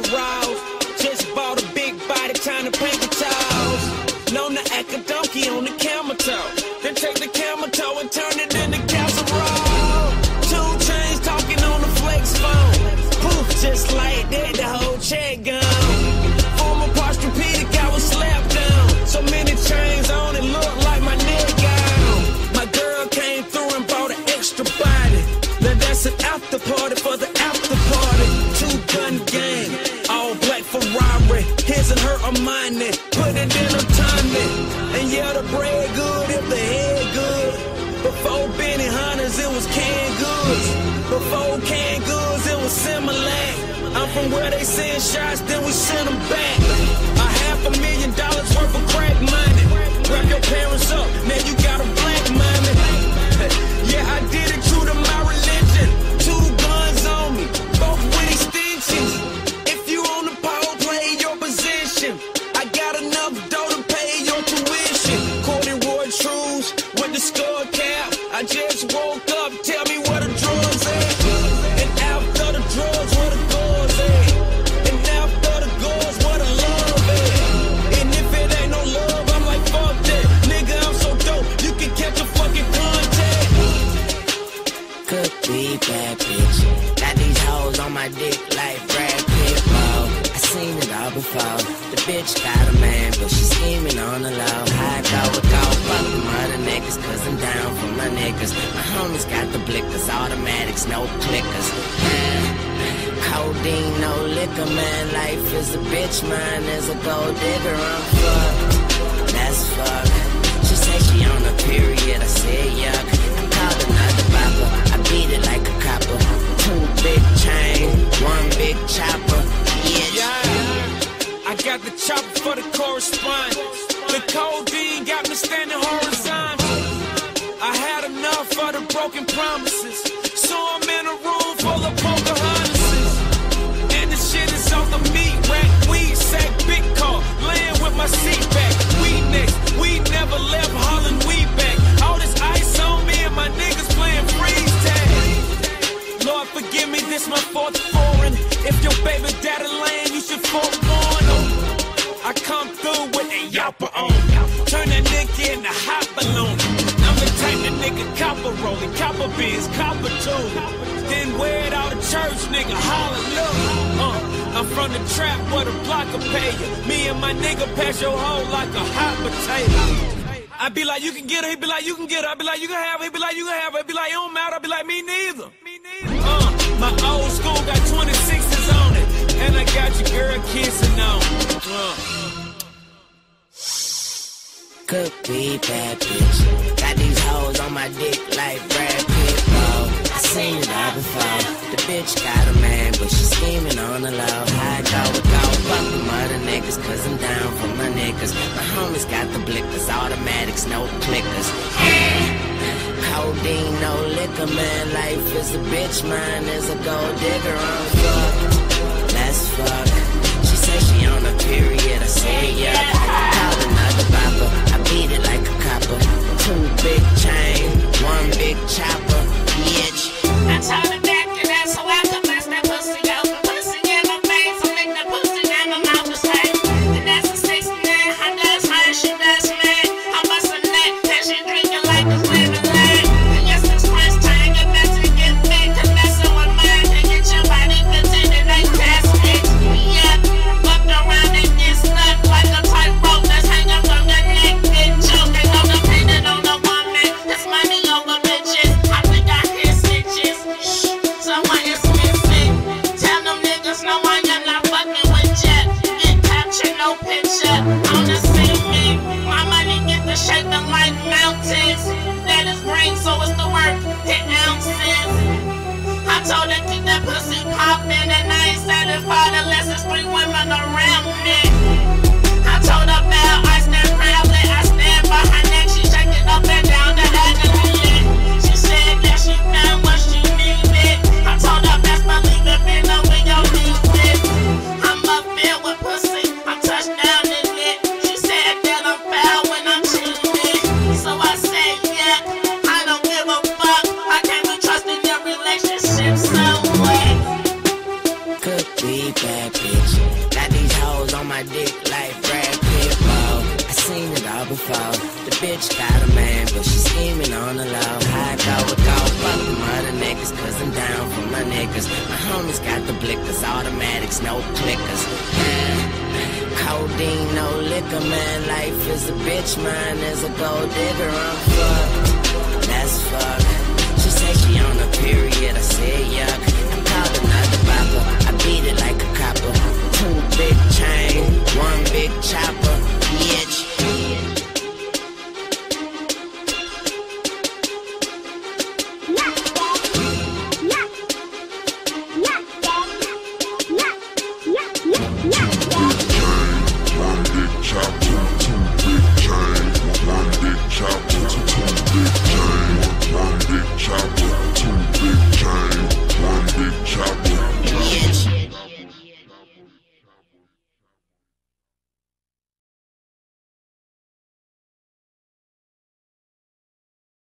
raws. Just bought a big body, time to paint the towels. Known to act a donkey on the camel toe. Then take the camel toe and turn it into casserole. 2 chains talking on the flex phone. Poof, just like that, the whole check gone. Former Posturepedic, I was slapped down. So many chains on it, look like my neck gone. My girl came through and bought an extra body. Now that's an after party for the after party. 2-gun gang, all black Ferrari. His and her Armani, put it in a Tommy. And yeah, the bread good if the head good. Before Benny Hunters, it was canned goods. Before canned goods, it was Similac. I'm from where they send shots, then we send them back. $500,000 worth of crack money. Wrap your parents up, now you got a black mommy. Yeah, I did it true to my religion. 2 guns on me, both with extensions. If you on the pole, play your position. I got enough dough to pay your tuition. Corduroy trues with the skull cap. I just woke up, tell me where the drugs at. And after the drugs, where the guns at. And after the guns, where the love at. And if it ain't no love, I'm like, fuck that. Nigga, I'm so dope, you can catch a fucking contact. Could be bad bitch. Got these hoes on my dick like Brad Pitt, bro. I seen it all before. The bitch got a man, but she scheming on the low. I go with go, fuck them other niggas, cause I'm down for my niggas. My homies got the blickers, automatics, no clickers. Codeine, no liquor, man. Life is a bitch, mine is a gold digger. I'm fucked, that's fuck. She say she on a period, I said yuck. I called another bopper, I beat it like a copper. 2 big chains, 1 big chopper, Yeah, I got the chopper for the correspondent. The codeine got me standing horizontal. I had enough of the broken promises, so I'm in a room full of Pocahontases. And the shit is off the meat rack, weed sack, big car, laying with my seat back. We next, we never left Holland, we back. All this ice on me and my niggas playing freeze tag. Lord forgive me, this my 4th foreign. If your baby daddy lame, you should forewarn him. I come through with a yapper on. Turn that nigga into hot balloon. I'm the type that nigga copper rolling, copper beans, copper too. Then wear it out of church, nigga, hallelujah. I'm from the trap where the block will pay you. Me and my nigga pass your hoe like a hot potato. I be like, you can get her, he be like, you can get her. I be like, you can have her, he be like, you can have her. He be like, it don't matter, I be like, me neither. My old school got 26s on it, and I got your girl kissing on it. Could be bad bitch. Got these hoes on my dick like Brad Pitt, bro. I seen it all before. The bitch got a man, but she scheming on the low. I go with go, fuck them other niggas, cause I'm down for my niggas. My homies got the blickers, automatics, no clickers. Codeine, no liquor, man. Life is a bitch, mine is a gold digger. I'm fucked, that's fuck. She say she on a period, I say yeah. Called another bopper, I beat it like a copper. 2 big chains, 1 big chopper, bitch. I told her back and that's so I could bust that pussy out. The pussy in my face, I lick that pussy down my mouth was tight. And that's a 69, I does her, she does me. I'm bustin' that, that she drinking like a lemonade. And yes, it's first time you better get big, cause messing with mine can get your body contained like test mix. Yeah, fucked around and get stuck like a tightrope that's hanging from your neck. Get choked, ain't no depending on the woman. That's money over bitches. I think I hear stitches. Shh, someone is missing. Tell them niggas no one you're not fucking with yet. Get captured, no picture. On the see me. My money get the shaking like mountains. That is brain, so it's the work. Hit ounces. I told her keep that pussy poppin', and I ain't satisfied unless it's 3 women around me. I told her bell, I stand proudly, I stand by her neck. She shake it up and down the agony. She said that she found what she needed. I told her best believe it, been over your knees. I'm up there with pussy, I touched down in it. She said that I'm foul when I'm cheating. So I said yeah, I don't give a fuck. I can't be trusting your relationship so way. Could be bad bitch. like Brad Pitt, ball. I seen it all before. The bitch got a man, but she scheming on the low. I go with go, fuck them other niggas, cause I'm down for my niggas. My homies got the blickers, automatics, no clickers. Codeine, no liquor, man. Life is a bitch, mine is a gold digger. I'm fucked, that's fucked. She say she on a period, I said yuck. I called another bopper, I beat it like a copper. 2 big chain, 1 big chopper.